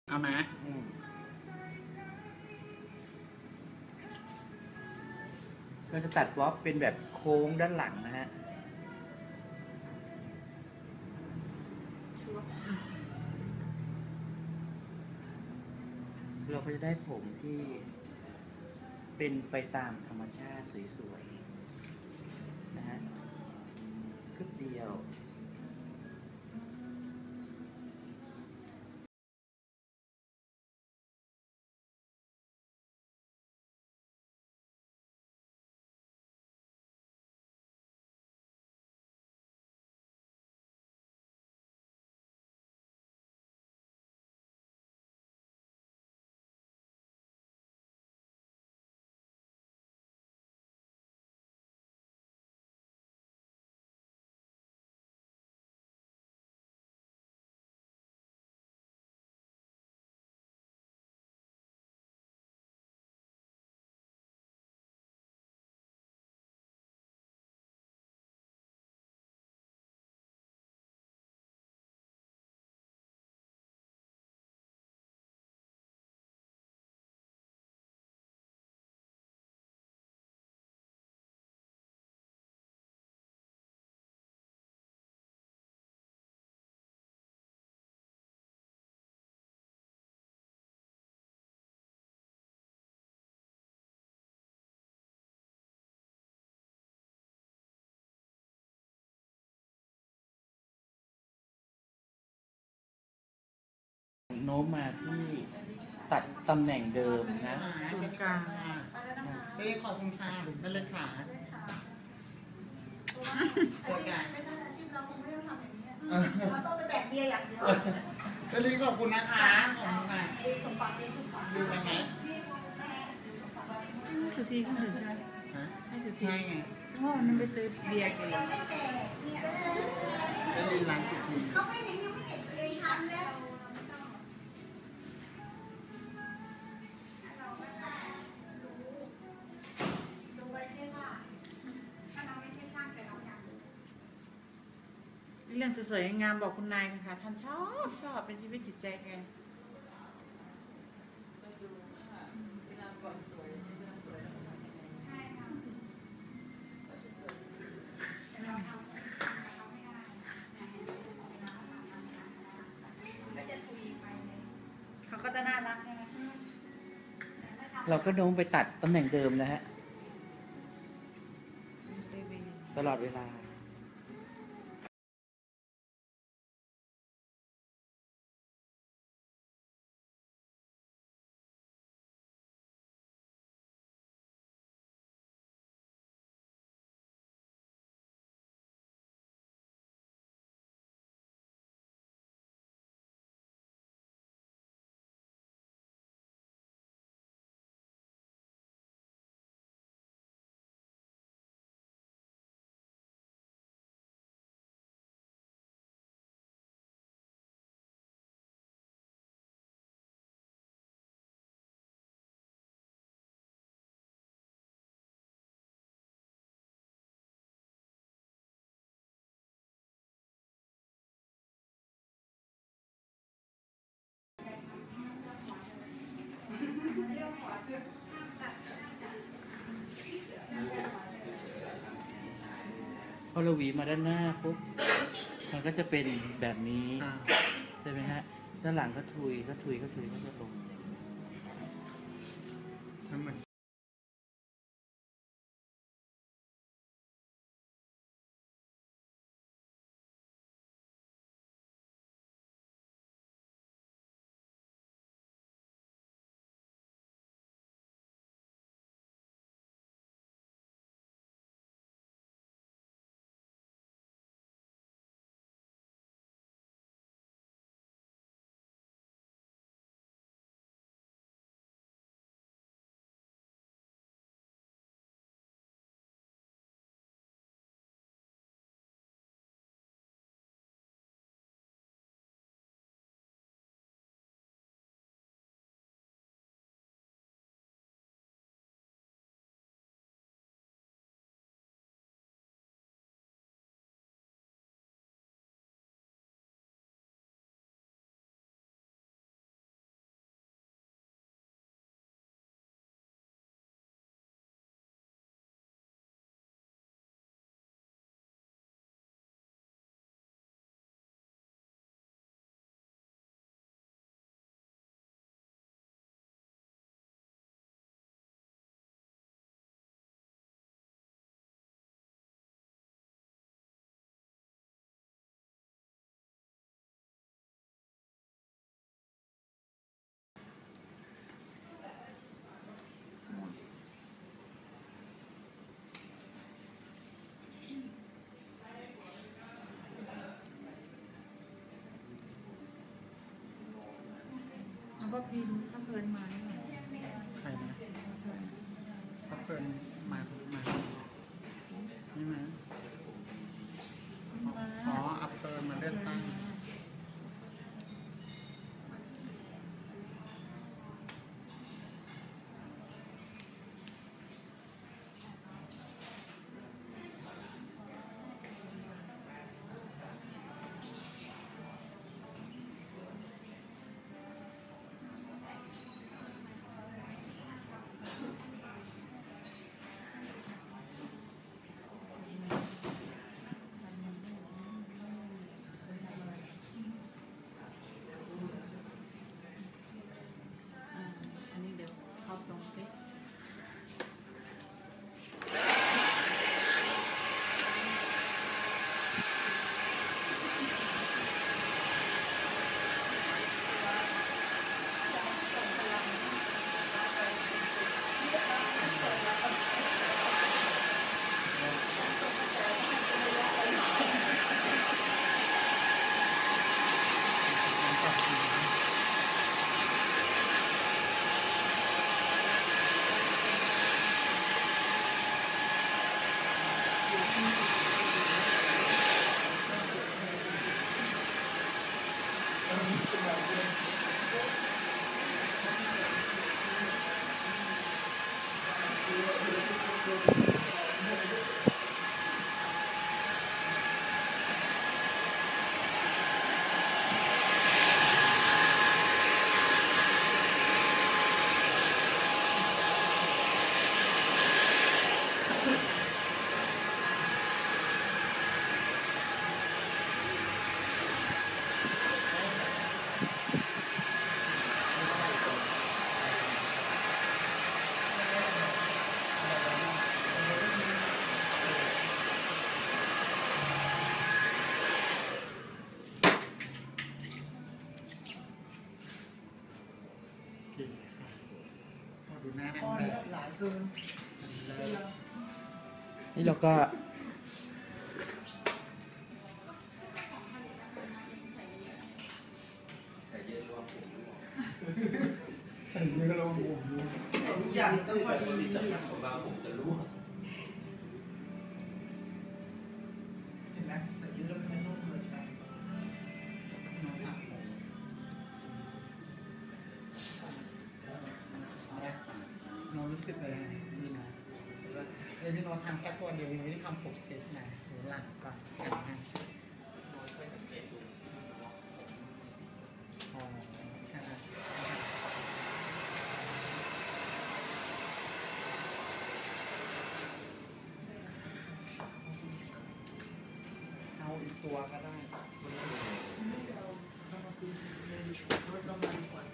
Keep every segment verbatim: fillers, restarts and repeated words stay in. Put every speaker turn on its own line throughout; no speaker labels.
เอาไหม
อืมเราจะตัดวอล์กเป็นแบบโค้งด้านหลังนะฮะเราก็จะได้ผมที่เป็นไปตามธรรมชาติสวยๆนะฮะครึบเดียวโน้มมาที่ตัดตำแหน่งเดิมนะ
ศูนย์กลางอ่ะไม่ได้ขอบคุณค่ะนั่นเลยค่ะตัวกลาง
ไม่ใช่อาชีพเราคงไม่ได้ทำอย่างนี้เราต้องไปแบกเบียร์อย่างเดียว
จะรีขอบคุณนะคะขอบคุณค่ะ
สมบัติเลี้ยงสมบัติ
ดูกันไหม
สุธีเขาถึงใช่ไหม
ฮะ
ให้สุธี
ใช่ไง
เพราะมันไปซื้อเบียร์กิน
จะรีร้านสุขี
เขาไม่เห็นยังไม่เห็นตัวเองทำแล้วดูไปใช่ป่ะถ้าเราไม่ใช่ช่างแต่เราอยากดู
เรื่องสวยๆงามบอกคุณนายค่ะท่านชอบชอบเป็นชีวิตจิตใจแก
ใช่ค่ะแต่เราทำแต่เราไม่ได้ก็จะทุยไปเลย
เขาก็จะน่ารักใช่ไหม
เราก็โน้มไปตัดตำแหน่งเดิมนะฮะตลอดเวลาพอเราหวีมาด้านหน้าปุ๊บมันก็จะเป็นแบบนี้
อ่า
ใช่ไหมฮะด้านหลังก็ทุยก็ทุยก็ทุยก็จะลงอย่างนี้
น้ำมัน
เอาป้าพิมพ์ป้าเพลินมาหน่อย
ใครนะ
ป้าเพลิน
ก็เพิ่นมามานี่ไหม
มา
อ๋ออัปเปิลมาเลือกตั้ง
อ่าอันนี้เดี๋ยวเขาส่งสิ
โอเคค่ะขอดูหน้าหนัง
พอ
เลย
หลายเกินเสื้อ
นี่เราก็
ใส่เนื้อลงหัวดู
ทุกอย่างต้องพอดี
ของเราผมจะรู้
เห็นไหมใส่เยอะแล้วจะนุ่มเลยใช่
น้องจับผมเนี่ยน้องรู้สึกเลยดีนะเอ้ยพี่โน้ตทำแค่ตัวเดียวยังไม่ได้ทำผมเซ็ตนะหรือหลังก่อนแข่งให้อ๋อใช่ เอาอีกตัวก็ได้
ถ้ามาคือในรถน้ำมันก่อน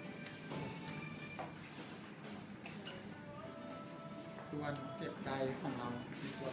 ตัวเก็บใดของเราอีกตัว